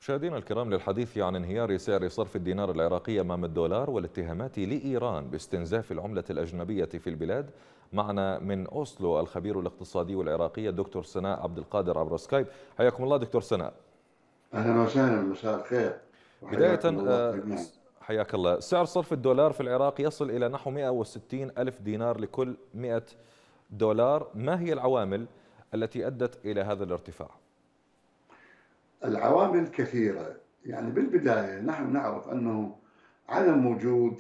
مشاهدينا الكرام، للحديث عن انهيار سعر صرف الدينار العراقي أمام الدولار والاتهامات لإيران باستنزاف العملة الأجنبية في البلاد، معنا من أوسلو الخبير الاقتصادي العراقي الدكتور سناء عبد القادر عبر سكايب. حياكم الله دكتور سناء. أهلا وسهلا، مساء الخير بداية وحياكم الله جميعا. حياك الله. سعر صرف الدولار في العراق يصل إلى نحو 160 ألف دينار لكل 100 دولار. ما هي العوامل التي أدت إلى هذا الارتفاع؟ العوامل كثيرة، يعني بالبداية نحن نعرف أنه عدم وجود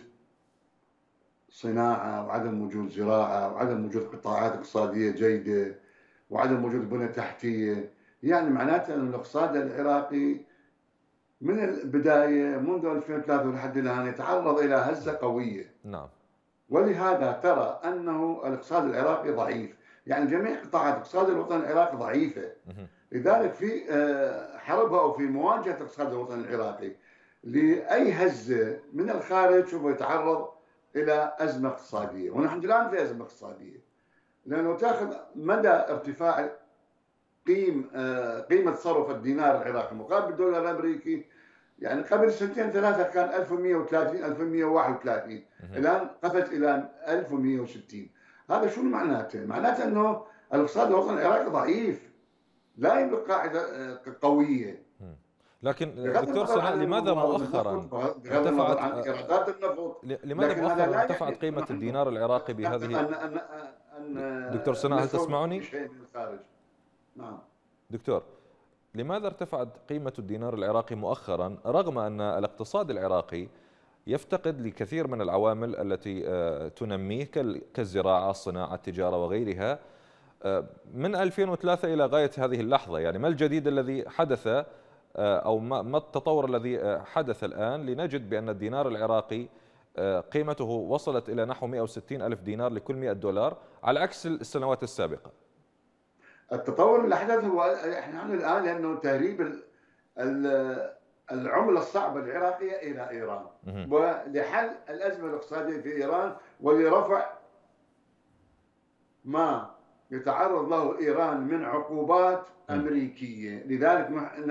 صناعة وعدم وجود زراعة وعدم وجود قطاعات اقتصادية جيدة وعدم وجود بنى تحتية، يعني معناته أن الاقتصاد العراقي من البداية منذ 2003 لحد الآن يتعرض إلى هزة قوية. نعم. ولهذا ترى أنه الاقتصاد العراقي ضعيف، يعني جميع قطاعات اقتصاد الوطن العراقي ضعيفة. لذلك في حربها أو في مواجهة اقتصاد الوطن العراقي لأي هزة من الخارج سوف يتعرض إلى أزمة اقتصادية، ونحن الآن في أزمة اقتصادية، لأنه تأخذ مدى ارتفاع قيمة صرف الدينار العراقي مقابل الدولار الأمريكي. يعني قبل سنتين ثلاثة كان 1130 1131، الآن قفز إلى 1160. هذا شو معناته؟ معناته أنه الاقتصاد الوطني العراقي ضعيف، لا يملك قاعدة قوية. لكن بغض دكتور النظر سناء، عن لماذا الموارد مؤخرا النفط، بغض النظر ارتفعت عن إيرادات النفط، لماذا لكن هذا مؤخرا لا ارتفعت يعني قيمة نحن الدينار العراقي بهذه؟ نعتقد أن دكتور سناء، هل نستورد تسمعني؟ كل شيء من الخارج. نعم. دكتور، لماذا ارتفعت قيمة الدينار العراقي مؤخرا رغم أن الاقتصاد العراقي يفتقد لكثير من العوامل التي تنميه كالزراعة، الصناعة، التجارة وغيرها من 2003 إلى غاية هذه اللحظة؟ يعني ما الجديد الذي حدث أو ما التطور الذي حدث الآن لنجد بأن الدينار العراقي قيمته وصلت إلى نحو 160 ألف دينار لكل 100 دولار على عكس السنوات السابقة؟ التطور اللي حدث هو نحن الآن لأنه تهريب العملة الصعبة العراقية إلى إيران، ولحل الأزمة الاقتصادية في إيران ولرفع ما يتعرض له إيران من عقوبات أمريكية. لذلك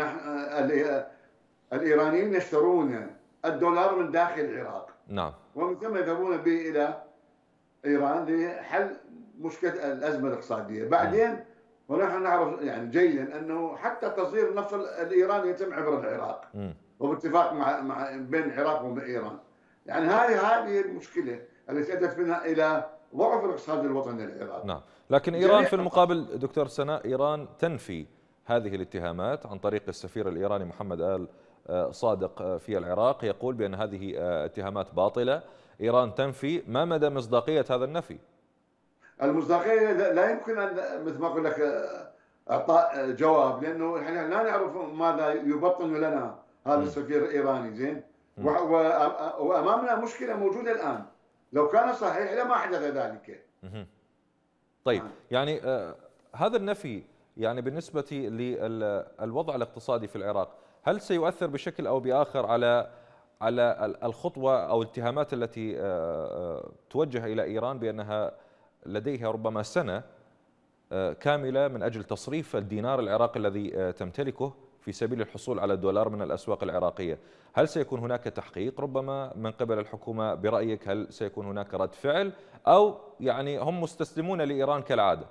الإيرانيين يشترون الدولار من داخل العراق، نعم، ومن ثم يذهبون به إلى إيران لحل مشكلة الأزمة الاقتصادية. بعدين ونحن نعرف يعني جيدا أنه حتى تصدير النفط الإيراني يتم عبر العراق وباتفاق مع بين العراق وإيران. يعني هذه المشكلة التي أدت بنا إلى ضعف الاقتصاد الوطني العراقي. نعم. لكن إيران في المقابل دكتور سناء، إيران تنفي هذه الاتهامات عن طريق السفير الإيراني محمد آل صادق في العراق، يقول بأن هذه اتهامات باطلة. إيران تنفي. ما مدى مصداقية هذا النفي؟ المصداقية لا يمكن أن مثل ما أقول لك إعطاء جواب، لأنه احنا لا نعرف ماذا يبطن لنا هذا السفير الإيراني. زين، وأمامنا مشكلة موجودة الآن، لو كان صحيح لما حدث ذلك. طيب، يعني هذا النفي يعني بالنسبة للوضع الاقتصادي في العراق، هل سيؤثر بشكل أو بآخر على الخطوة أو الاتهامات التي توجه إلى إيران بأنها لديها ربما سنة كاملة من أجل تصريف الدينار العراقي الذي تمتلكه في سبيل الحصول على الدولار من الأسواق العراقية؟ هل سيكون هناك تحقيق ربما من قبل الحكومة برأيك؟ هل سيكون هناك رد فعل، أو يعني هم مستسلمون لإيران كالعادة؟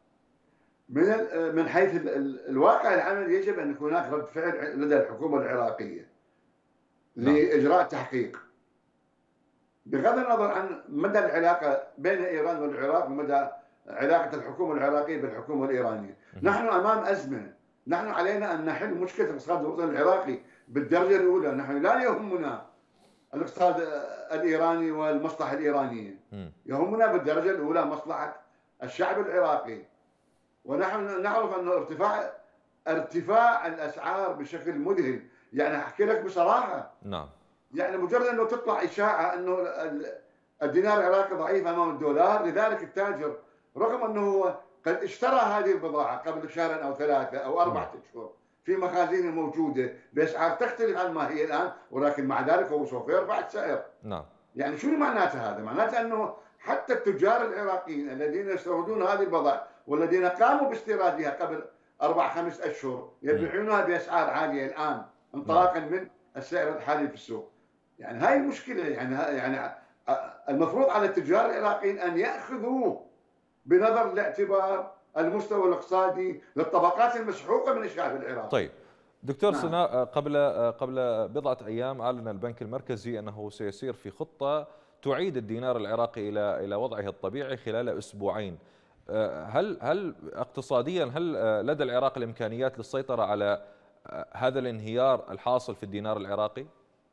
من حيث الواقع العملي يجب أن يكون هناك رد فعل لدى الحكومة العراقية لإجراء تحقيق، بغض النظر عن مدى العلاقة بين إيران والعراق ومدى علاقة الحكومة العراقية بالحكومة الإيرانية. نحن أمام أزمة، نحن علينا أن نحل مشكلة الاقتصاد الوطني العراقي بالدرجة الأولى. نحن لا يهمنا الاقتصاد الإيراني والمصلحة الإيرانية، يهمنا بالدرجة الأولى مصلحة الشعب العراقي. ونحن نعرف أن ارتفاع الأسعار بشكل مذهل. يعني أحكي لك بصراحة، نعم، يعني مجرد أنه تطلع إشاعة أنه الدينار العراقي ضعيف أمام الدولار، لذلك التاجر رغم أنه هو قد اشترى هذه البضاعة قبل شهر أو ثلاثة أو أربعة أشهر في مخازين موجودة بأسعار تختلف عن ما هي الآن، ولكن مع ذلك هو سوف يرفع السعر. نعم. يعني شو معناته هذا؟ معناته أنه حتى التجار العراقيين الذين يستوردون هذه البضائع والذين قاموا باستيرادها قبل 4 5 أشهر يبيعونها بأسعار عالية الآن. نعم. انطلاقا من السعر الحالي في السوق. يعني هاي المشكله، المفروض على التجار العراقيين ان ياخذوا بنظر الاعتبار المستوى الاقتصادي للطبقات المسحوقه من الشعب العراقي. طيب دكتور نعم. سناء، قبل بضعة أيام أعلن البنك المركزي أنه سيسير في خطة تعيد الدينار العراقي إلى وضعه الطبيعي خلال أسبوعين. هل اقتصاديا لدى العراق الإمكانيات للسيطرة على هذا الانهيار الحاصل في الدينار العراقي؟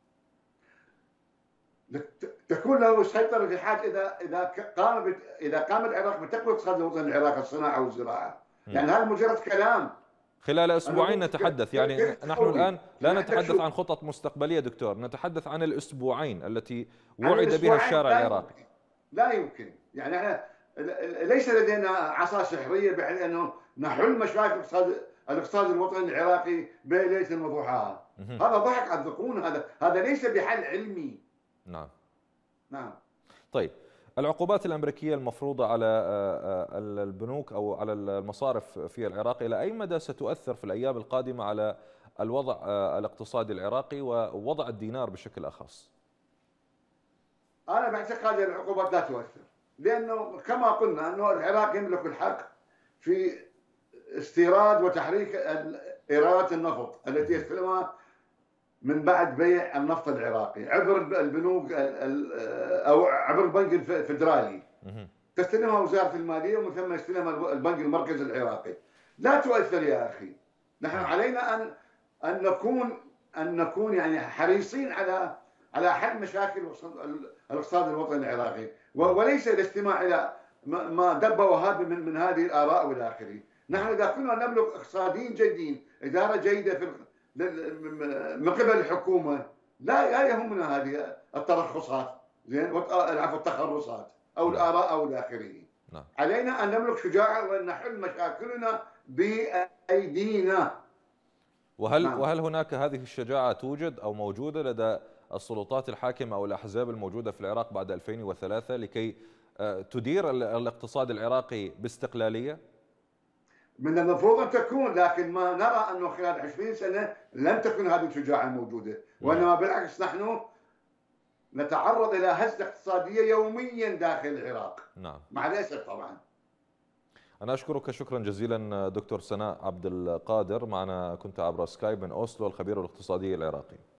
تكون له سيطره في حال اذا قام العراق بتقويه اقتصاد الوطن العراقي، الصناعه والزراعه. يعني هذا مجرد كلام. خلال انا أسبوعين نتحدث، يعني كيف نحن تقوي؟ الآن لا يعني عندك نتحدث شو؟ عن خطط مستقبلية دكتور، نتحدث عن الأسبوعين التي عن وعد بها الاسبوعين الشارع لا العراقي. يمكن. لا يمكن. يعني احنا ليس لدينا عصا سحريه بحيث انه نحل مشاكل الاقتصاد الوطني العراقي بليله وضحاها. مهم. هذا ضحك على الذقون، هذا ليس بحل علمي. نعم. نعم. طيب، العقوبات الأمريكية المفروضة على البنوك أو على المصارف في العراق إلى أي مدى ستؤثر في الأيام القادمة على الوضع الاقتصادي العراقي ووضع الدينار بشكل أخص؟ انا باعتقادي العقوبات لا تؤثر، لانه كما قلنا انه العراق يملك الحق في استيراد وتحريك ايرادات النفط التي يستلمها من بعد بيع النفط العراقي عبر البنوك او عبر البنك الفدرالي. مهم. تستلمها وزاره الماليه ومن ثم يستلمها البنك المركزي العراقي. لا تؤثر يا اخي. نحن نعم. علينا ان نكون يعني حريصين على حل مشاكل الاقتصاد الوطني العراقي، وليس الاستماع الى ما دب وهاب من هذه الاراء والى اخره. نحن اذا كنا نملك اقتصاديين جيدين، اداره جيده من قبل الحكومه، لا يهمنا هذه الترخصات، زين، العفو، التخرصات او نعم. الاراء او الى اخره. نعم. علينا ان نملك شجاعه وان نحل مشاكلنا بايدينا. نعم. وهل هناك هذه الشجاعة توجد أو موجودة لدى السلطات الحاكمة أو الأحزاب الموجودة في العراق بعد 2003 لكي تدير الاقتصاد العراقي باستقلالية؟ من المفروض ان تكون، لكن ما نرى انه خلال 20 سنه لم تكن هذه الشجاعه موجوده، وانما بالعكس نحن نتعرض الى هزه اقتصاديه يوميا داخل العراق. نعم. مع الاسف طبعا. أنا أشكرك شكرا جزيلا دكتور سناء عبد القادر، معنا كنت عبر سكايب من أوسلو، الخبير الاقتصادي العراقي.